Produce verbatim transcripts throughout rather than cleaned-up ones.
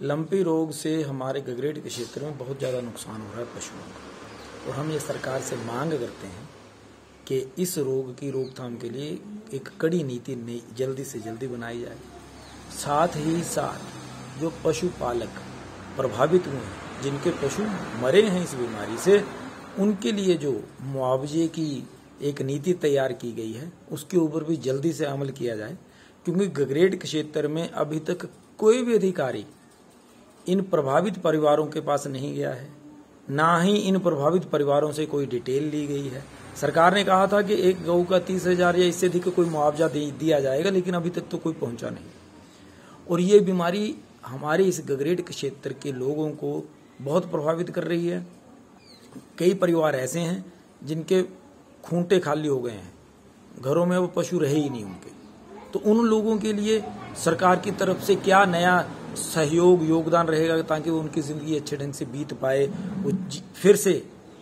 Lumpy रोग से हमारे गगरेट के क्षेत्र में बहुत ज़्यादा नुकसान हो रहा है पशुओं का, और हम ये सरकार से मांग करते हैं कि इस रोग की रोकथाम के लिए एक कड़ी नीति जल्दी से जल्दी बनाई जाए। साथ ही साथ जो पशुपालक प्रभावित हुए हैं, जिनके पशु मरे हैं इस बीमारी से, उनके लिए जो मुआवजे की एक नीति तैयार की गई है उसके ऊपर भी जल्दी से अमल किया जाए, क्योंकि गगरेट क्षेत्र में अभी तक कोई भी अधिकारी इन प्रभावित परिवारों के पास नहीं गया है, ना ही इन प्रभावित परिवारों से कोई डिटेल ली गई है। सरकार ने कहा था कि एक गऊ का तीस हजार या इससे अधिक कोई मुआवजा दिया जाएगा, लेकिन अभी तक तो कोई पहुंचा नहीं। और ये बीमारी हमारे इस गगरेट क्षेत्र के लोगों को बहुत प्रभावित कर रही है। कई परिवार ऐसे हैं जिनके खूंटे खाली हो गए हैं, घरों में वो पशु रहे ही नहीं उनके। तो उन लोगों के लिए सरकार की तरफ से क्या नया सहयोग योगदान रहेगा ताकि वो उनकी जिंदगी अच्छे ढंग से बीत पाए, वो फिर से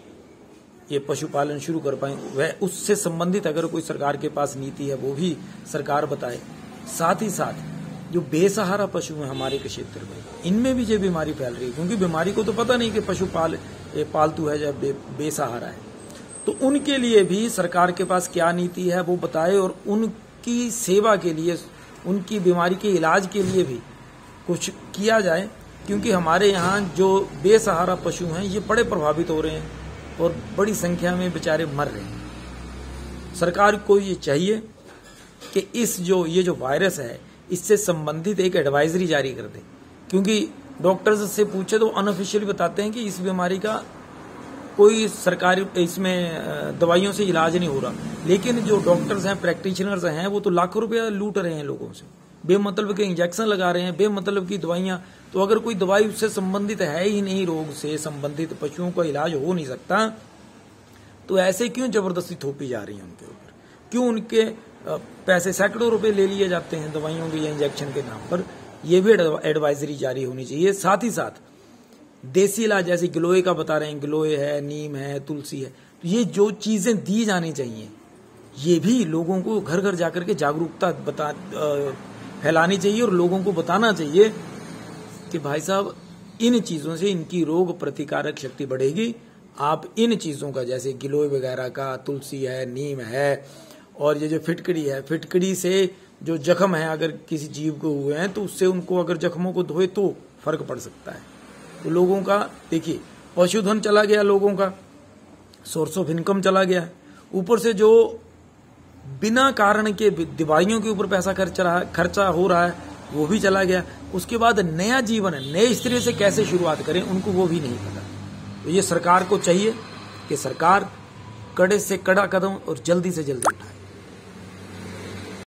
ये पशुपालन शुरू कर पाए, वह उससे संबंधित अगर कोई सरकार के पास नीति है वो भी सरकार बताए। साथ ही साथ जो बेसहारा पशु हैं हमारे क्षेत्र में, इनमें भी ये बीमारी फैल रही है, क्योंकि बीमारी को तो पता नहीं कि पशुपाल पालतू है या बे, बेसहारा है। तो उनके लिए भी सरकार के पास क्या नीति है वो बताए, और उनकी सेवा के लिए, उनकी बीमारी के इलाज के लिए भी कुछ किया जाए, क्योंकि हमारे यहाँ जो बेसहारा पशु हैं ये बड़े प्रभावित हो रहे हैं और बड़ी संख्या में बेचारे मर रहे हैं। सरकार को ये चाहिए कि इस जो ये जो वायरस है इससे संबंधित एक एडवाइजरी जारी कर दे, क्योंकि डॉक्टर्स से पूछे तो अनऑफिशियली बताते हैं कि इस बीमारी का कोई सरकारी इसमें दवाइयों से इलाज नहीं हो रहा, लेकिन जो डॉक्टर्स हैं, प्रैक्टिशनर्स हैं, वो तो लाखों रुपया लूट रहे हैं लोगों से, बेमतलब के इंजेक्शन लगा रहे हैं, बेमतलब की दवाइयां। तो अगर कोई दवाई उससे संबंधित है ही नहीं, रोग से संबंधित पशुओं का इलाज हो नहीं सकता, तो ऐसे क्यों जबरदस्ती थोपी जा रही है उनके ऊपर? क्यों उनके पैसे सैकड़ों रुपए ले लिए जाते हैं दवाइयों के या इंजेक्शन के नाम पर? यह भी एडवाइजरी जारी होनी चाहिए। साथ ही साथ देसी इलाज जैसे गिलोय का बता रहे हैं, गिलोय है, नीम है, तुलसी है, तो ये जो चीजें दी जानी चाहिए ये भी लोगों को घर घर जाकर के जागरूकता बता फैलानी चाहिए, और लोगों को बताना चाहिए कि भाई साहब इन चीजों से इनकी रोग प्रतिकारक शक्ति बढ़ेगी। आप इन चीजों का, जैसे गिलोय वगैरह का, तुलसी है, नीम है, और ये जो फिटकड़ी है, फिटकड़ी से जो जख्म है अगर किसी जीव को हुए हैं तो उससे उनको अगर जख्मों को धोए तो फर्क पड़ सकता है। तो लोगों का देखिए, पशुधन चला गया, लोगों का सोर्स ऑफ इनकम चला गया, ऊपर से जो बिना कारण के दवाइयों के ऊपर पैसा खर्चा खर्चा हो रहा है वो भी चला गया। उसके बाद नया जीवन है, नए स्तर से कैसे शुरुआत करें उनको वो भी नहीं पता। तो ये सरकार को चाहिए कि सरकार कड़े से कड़ा कदम और जल्दी से जल्दी उठाए।